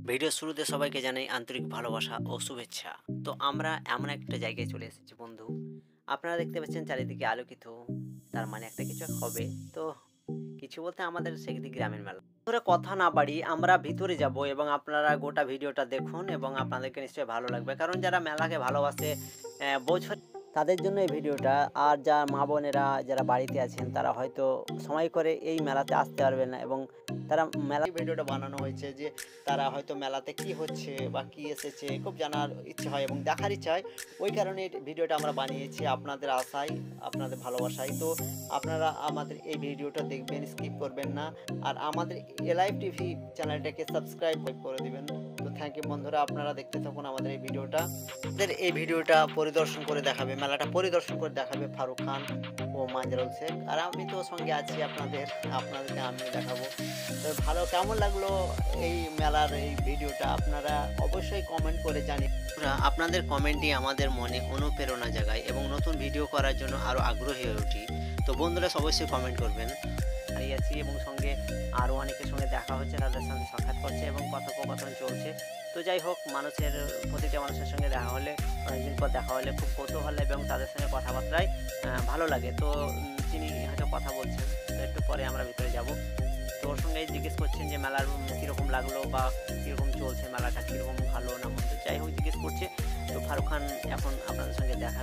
Video শুরুতে সবাইকে জানাই আন্তরিক ভালোবাসা ও শুভেচ্ছা। তো আমরা এমন একটা জায়গায় চলে এসেছি বন্ধু। আপনারা দেখতে পাচ্ছেন চারিদিকে আলোকিত। তার মানে একটা কিছু হবে। তো কিছু বলতে আমাদের শেখদিঘি গ্রামের মেলা। ধরে কথা না বাড়িয়ে আমরা ভিতরে যাব এবং আপনারা গোটা ভিডিওটা দেখুন এবং আপনাদেরকে নিশ্চয়ই ভালো লাগবে। কারণ যারা মেলাকে ভালোবাসে বোঝে তাদের জন্য এই ভিডিওটা। আর যারা মা বোনেরা যারা বাড়িতে আছেন তারা হয়তো সময় করে এই মেলাতে আসতে পারবেন না এবং তারা মেলা ভিডিওটা বানানো হয়েছে যে তারা হয়তো মেলাতে কি হচ্ছে বা কি এসেছে খুব জানার ইচ্ছে হয় এবং দেখার ইচ্ছা হয়। ওই কারণে এই ভিডিওটা আমরা বানিয়েছি আপনাদের আশায়, আপনাদের ভালোবাসায়। তো আপনারা আমাদের এই ভিডিওটা দেখবেন, স্কিপ করবেন না। আর আমাদের এলাইভ টিভি চ্যানেলটাকে সাবস্ক্রাইব করে দিবেন। তো থ্যাংক ইউ বন্ধুরা, আপনারা দেখতে থাকুন আমাদের এই ভিডিওটা। আমাদের এই ভিডিওটা পরিদর্শন করে দেখাবে, মেলাটা পরিদর্শন করে দেখাবে ফারুক খান ও মঞ্জুরুল শেখ। আর আমি তো সঙ্গে আছি আপনাদেরকে আমিও দেখাবো। তো ভালো কেমন লাগলো এই মেলার এই ভিডিওটা আপনারা অবশ্যই কমেন্ট করে জানিয়ে। আপনাদের কমেন্টই আমাদের মনে অনুপ্রেরণা জাগায় এবং নতুন ভিডিও করার জন্য আরও আগ্রহী হয়ে উঠি। তো বন্ধুরা অবশ্যই কমেন্ট করবেন। দাঁড়িয়ে আছি এবং সঙ্গে আরও অনেকের সঙ্গে দেখা হচ্ছে, তাদের সঙ্গে সাক্ষাৎ করছে এবং কথোপকথন চলছে। তো যাই হোক, প্রতিটা মানুষের সঙ্গে দেখা হলে, অনেকদিন পর দেখা হলে খুব কৌতূহল এবং তাদের সঙ্গে কথাবার্তায় ভালো লাগে। তো তিনি হয়তো কথা বলছেন, তো একটু পরে আমরা ভিতরে যাব। তো ওর সঙ্গে জিজ্ঞেস করছেন যে মেলার কীরকম লাগলো বা কীরকম চলছে, মেলাটা কীরকম ভালো না মন্দ, যাই হোক জিজ্ঞেস করছে। তো ফারুক খান এখন আপনাদের সঙ্গে দেখা।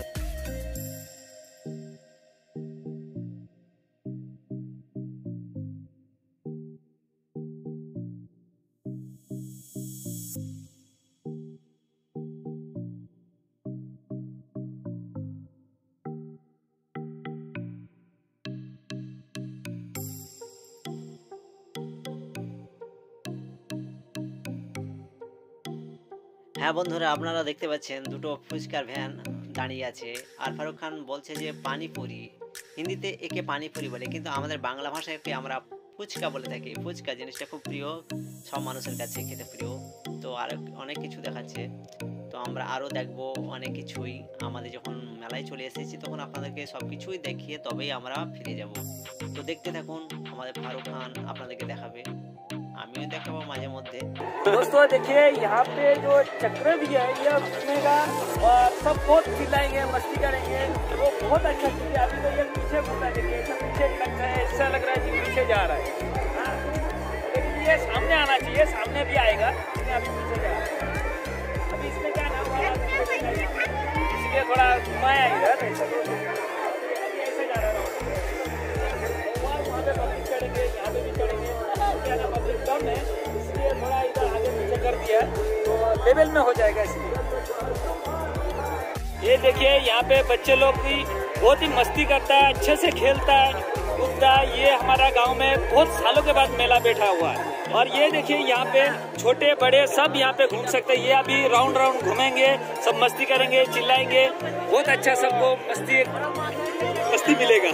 হ্যাঁ বন্ধুরা, আপনারা দেখতে পাচ্ছেন দুটো ফুচকার ভ্যান দাঁড়িয়ে আছে। আর ফারুক খান বলছে যে পানিপুরি, হিন্দিতে একে পানিপুরি বলে, কিন্তু আমাদের বাংলা ভাষায় একে আমরা ফুচকা বলে থাকি। ফুচকা জিনিসটা খুব প্রিয়, সব মানুষের কাছে খেতে প্রিয়। তো আর অনেক কিছু দেখাচ্ছে। তো আমরা আরও দেখবো অনেক কিছুই। আমাদের যখন মেলায় চলে এসেছি তখন আপনাদেরকে সব কিছুই দেখিয়ে তবেই আমরা ফিরে যাব। তো দেখতে থাকুন, আমাদের ফারুক খান আপনাদেরকে দেখাবে, আমিও দেখাবো মাঝে मध्य। दोस्तों देखिए यहाँ पे जो चक्र भी है ये घूमेगा और सब बहुत चिल्लाएंगे, मस्ती करेंगे। वो बहुत अच्छा चीज है। अभी तो ये पीछे घूम रहा है, देखिए सब पीछे लग रहा है, ऐसा लग रहा है कि पीछे जा रहा है। हाँ, लेकिन ये सामने आना चाहिए, सामने भी आएगा, लेकिन अभी पीछे जा रहा है। अभी इसमें क्या नाम हुआ, इसलिए थोड़ा घुमाया इधर, ऐसे जा रहा है। वहाँ पे पब्लिक चढ़ेंगे, यहाँ पे भी चढ़ेंगे, क्या नाम पब्लिक कम है इसलिए थोड़ा इधर आगे पीछे कर दिया तो लेवल में हो जाएगा। इसलिए ये देखिए यहाँ पे बच्चे लोग भी बहुत ही मस्ती करता है, अच्छे से खेलता है, कूदता है। ये हमारा गांव में बहुत सालों के बाद मेला बैठा हुआ है। और ये देखिए यहाँ पे छोटे बड़े सब यहाँ पे घूम सकते हैं। ये अभी राउंड राउंड घूमेंगे, सब मस्ती करेंगे, चिल्लाएंगे, बहुत अच्छा सबको मस्ती मिलेगा।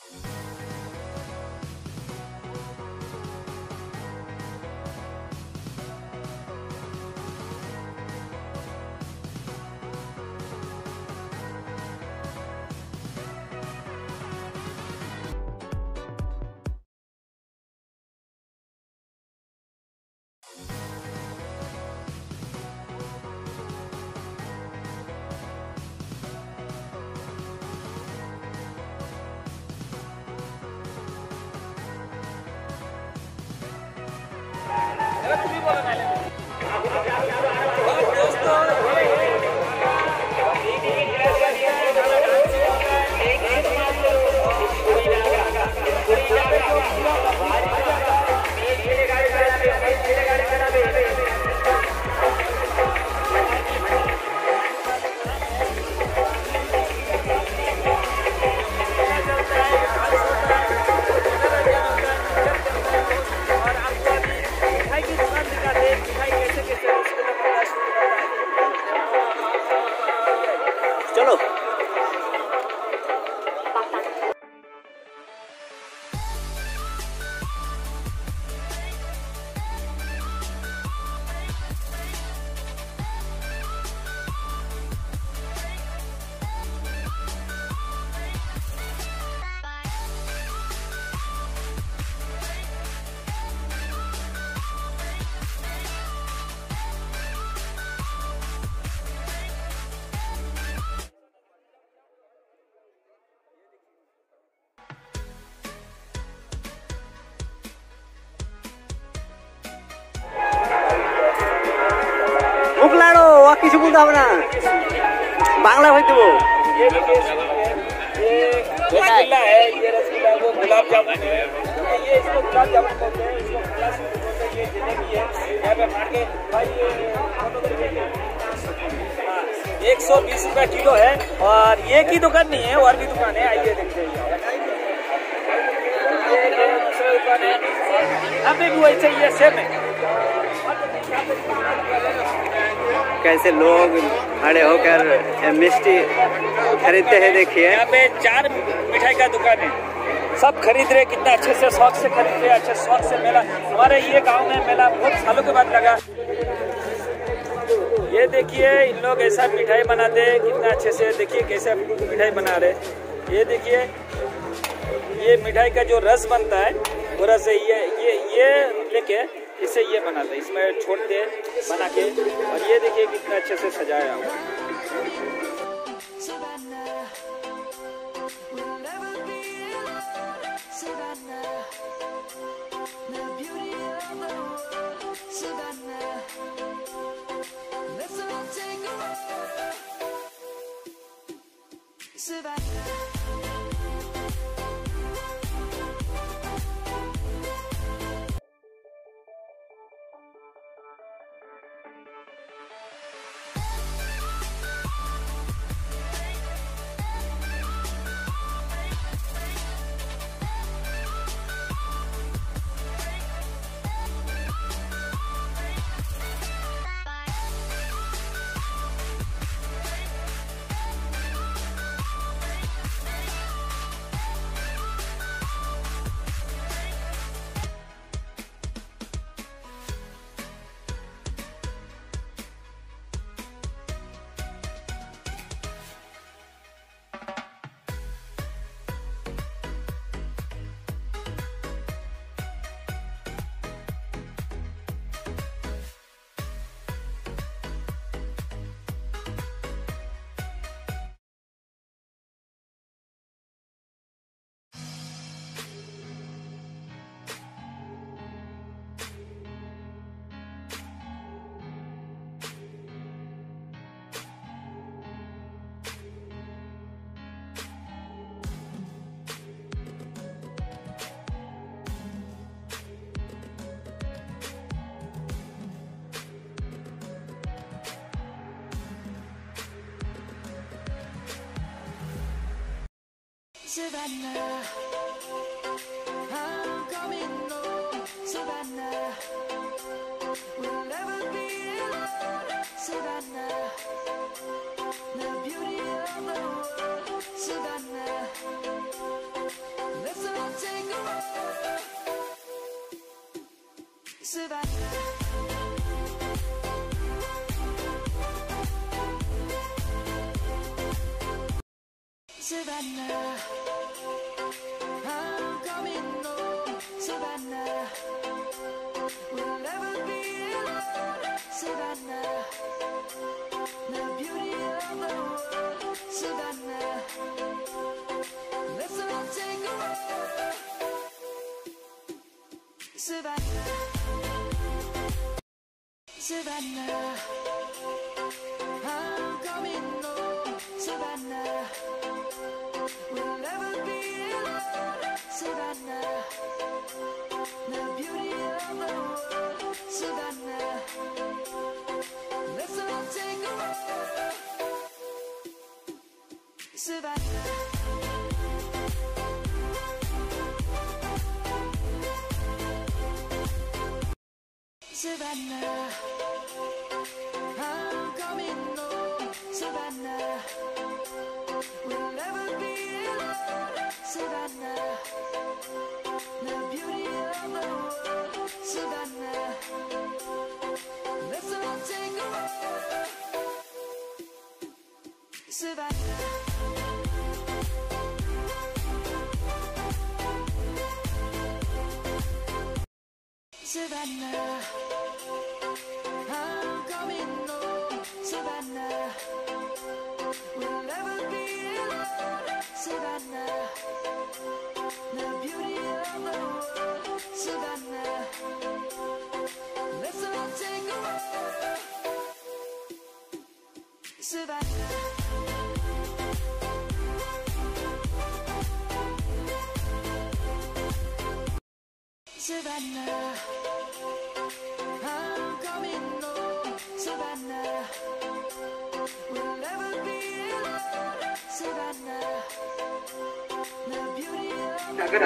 चलो মুখলাড়ো আর কিছু বলতে হবে না, বাংলা হয়ে দেবো। ये रसगुल्ला है, ये रसगुल्ला वो गुलाब जामुन है, ये इसको गुलाब जामुन बोलते हैं, इसको काला सूप बोलते हैं, ये जलेबी है। यहाँ पे मार के भाई ये फोटो खींचेंगे। हाँ, 120 रुपये किलो है और ये की दुकान नहीं है, और भी दुकान है, आइए देखते हैं। ये दूसरा दुकान है, यहाँ पे भी वैसे ही है, सेम है। कैसे लोग खड़े होकर मिष्टी खरीदते हैं, देखिए। यहाँ पे 4 मिठाई का दुकान है, सब खरीद रहे, कितना अच्छे से शौक से खरीद रहे, अच्छे शौक से। मेला हमारे ये गांव में मेला बहुत सालों के बाद लगा। ये देखिए इन लोग ऐसा मिठाई बनाते हैं, कितना अच्छे से, देखिए कैसे मिठाई बना रहे। ये देखिए ये मिठाई का जो रस बनता है वो रस है, ये लेके इसे ये बनाते हैं, इसमें छोड़ते बना के। और ये देखिए कितना अच्छे से सजाया हुआ। Savannah, I'm coming home. Savannah, we'll never be alone. Savannah, the beauty of the world. Savannah, Savannah. Savannah, I'm coming home. Savannah, we'll never be alone. Savannah, the beauty of the world. Savannah, let's all take a walk. Savannah, Savannah, I'm coming home. Savannah, we'll never be alone. Savannah, the beauty of the world. Savannah, let's all take a walk. Savannah, Savannah, I'm coming home. Savannah, we'll never be alone. Savannah, the beauty of the world. Savannah, let's all take a walk. Savannah, Savannah, I'm coming home. Savannah, we'll never be alone. Savannah, the beauty of the world. Savannah, let's all take a walk. Savannah, Savannah, I'm coming home. Savannah, we'll never be alone. Savannah, the beauty of the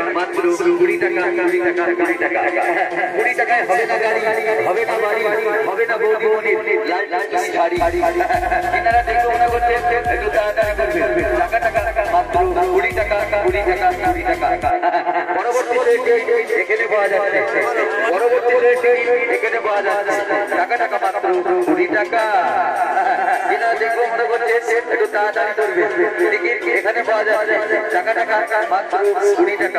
এখানে পাওয়া যাচ্ছে পরবর্তী এখানে পাওয়া যাচ্ছে টাকা টাকা মাত্র 20 টাকা কিনা দেখবো মনে করছে একটু তাড়াতাড়ি করবে এখানে পাওয়া যাচ্ছে টাকা টাকা মাত্র 20 টাকা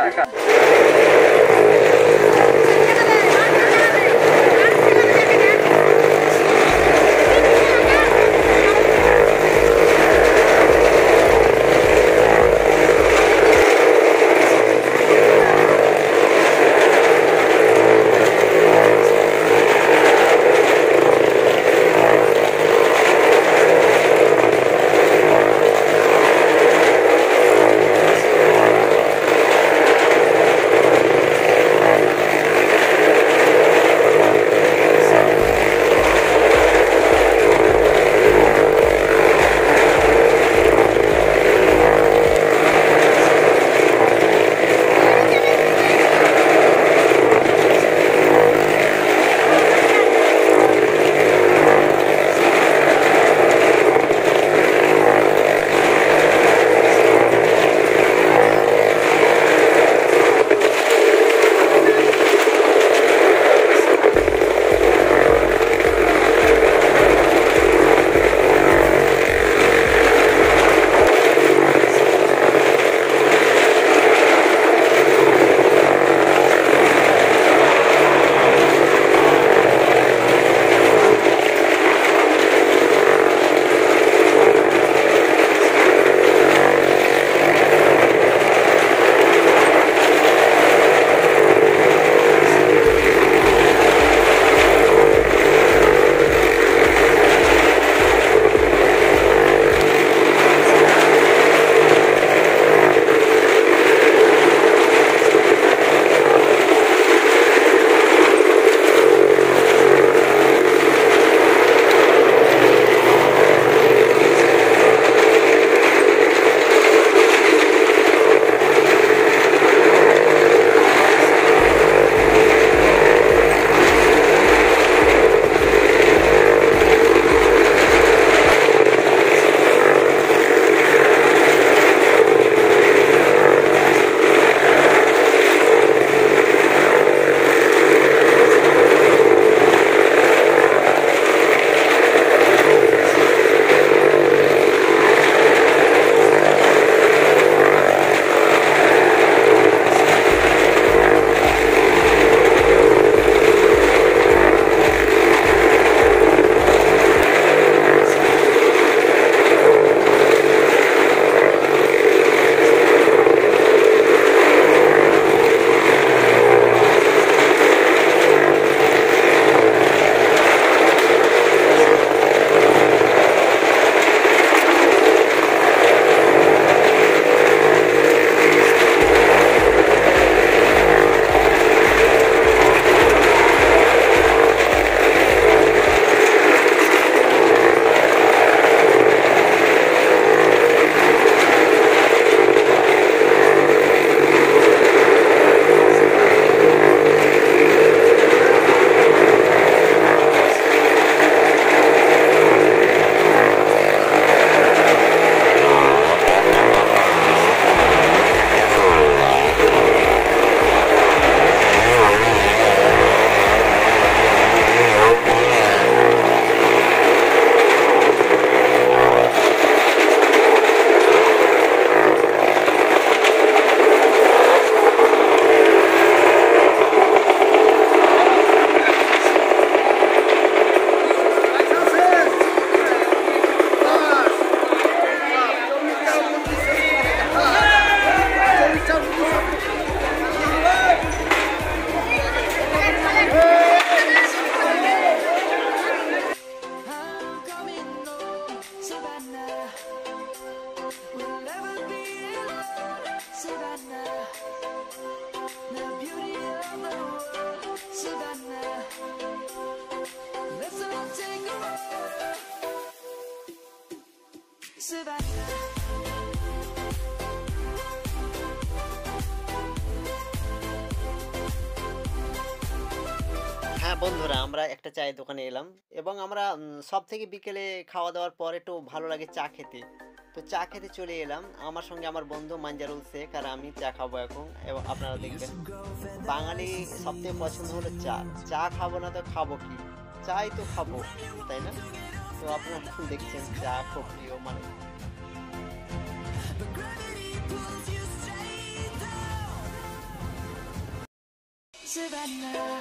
হ্যাঁ বন্ধুরা, আমরা একটা চায়ের দোকানে এলাম এবং আমরা সব থেকে বিকেলে খাওয়া দাওয়ার পর একটু ভালো লাগে চা খেতে। তো চা খেতে চলে এলাম, আমার সঙ্গে আমার বন্ধু মঞ্জুরুল শেখ আর আমি চা খাবো এখন। এবং আপনারা দেখবেন বাঙালি সবথেকে পছন্দ হলো চা। চা খাবো না তো খাবো কি, চাই তো খাবো, তাই না? তো আপনারা এখন দেখছেন চা খুব প্রিয় মানে। Savannah,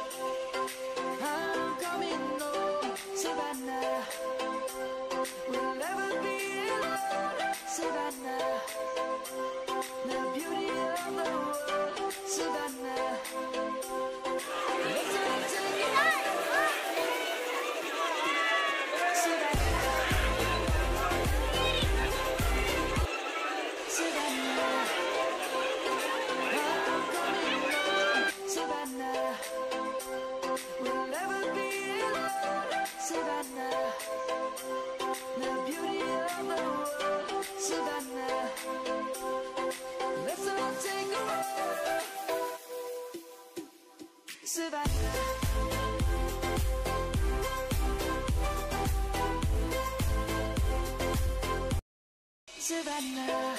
I'm coming home. Savannah, we'll never be alone. Savannah, the beauty of the world. Savannah, let's all take it out. Savannah, Savannah, I'm coming home. Savannah, we'll never be alone. Savannah, the beauty of the world. Savannah, let's all take a walk. Savannah, Savannah,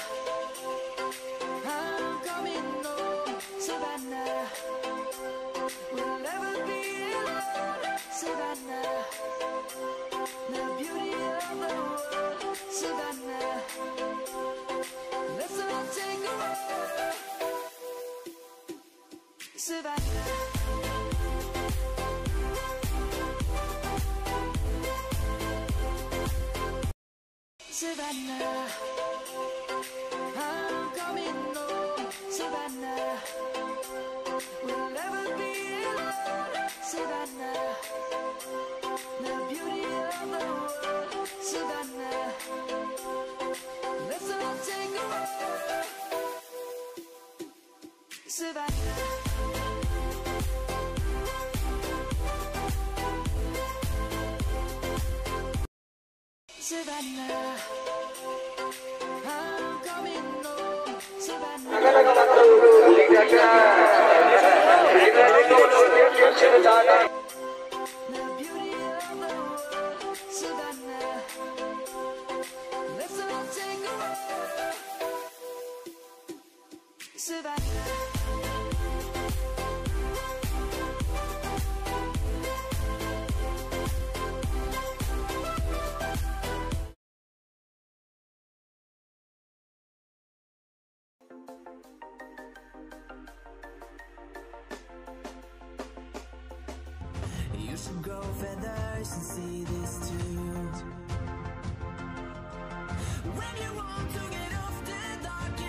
I'm coming home. Savannah, we'll never be alone. Savannah, the beauty of the world. Savannah, let's all take a walk. Savannah, Savannah, I'm coming home. Savannah, we'll never be alone. Savannah, the beauty of the world. Savannah, let's all take a walk. Savannah, Savannah, I'm coming home. Savannah, the beauty of the world. Savannah, let's all take a walk. Savannah, you should grow feathers and see this too. When you want to get off the dark